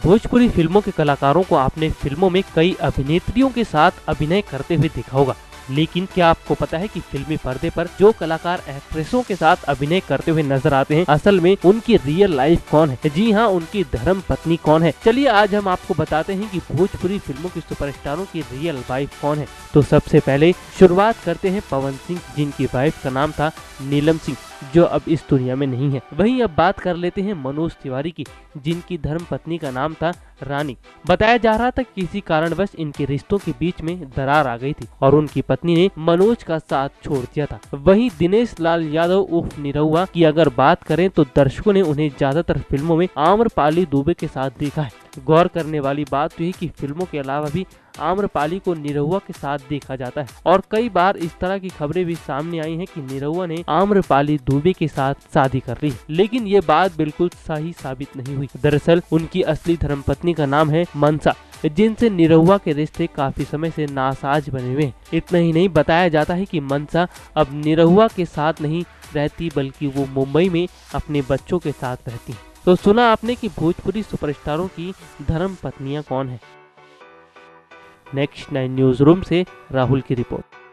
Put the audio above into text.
भोजपुरी फिल्मों के कलाकारों को आपने फिल्मों में कई अभिनेत्रियों के साथ अभिनय करते हुए देखा होगा, लेकिन क्या आपको पता है कि फिल्मी पर्दे पर जो कलाकार एक्ट्रेसों के साथ अभिनय करते हुए नजर आते हैं, असल में उनकी रियल लाइफ कौन है? जी हाँ, उनकी धर्म पत्नी कौन है। चलिए आज हम आपको बताते हैं कि भोजपुरी फिल्मों की सुपरस्टारों की रियल वाइफ कौन है। तो सबसे पहले शुरुआत करते हैं पवन सिंह, जिनकी वाइफ का नाम था नीलम सिंह, जो अब इस दुनिया में नहीं है। वहीं अब बात कर लेते हैं मनोज तिवारी की, जिनकी धर्म पत्नी का नाम था रानी। बताया जा रहा था किसी कारणवश इनके रिश्तों के बीच में दरार आ गई थी और उनकी पत्नी ने मनोज का साथ छोड़ दिया था। वहीं दिनेश लाल यादव उर्फ निरहुआ की अगर बात करें तो दर्शकों ने उन्हें ज्यादातर फिल्मों में आम्रपाली दुबे के साथ देखा है। गौर करने वाली बात तो ये कि फिल्मों के अलावा भी आम्रपाली को निरहुआ के साथ देखा जाता है और कई बार इस तरह की खबरें भी सामने आई हैं कि निरहुआ ने आम्रपाली दुबे के साथ शादी कर ली, लेकिन ये बात बिल्कुल सही साबित नहीं हुई। दरअसल उनकी असली धर्मपत्नी का नाम है मनसा, जिनसे निरहुआ के रिश्ते काफी समय से नासाज बने हुए हैं। इतना ही नहीं, बताया जाता है कि मनसा अब निरहुआ के साथ नहीं रहती, बल्कि वो मुंबई में अपने बच्चों के साथ रहती है। तो सुना आपने कि भोजपुरी सुपरस्टारों की धर्म पत्नियां कौन है। नेक्स्ट 9 न्यूज रूम से राहुल की रिपोर्ट।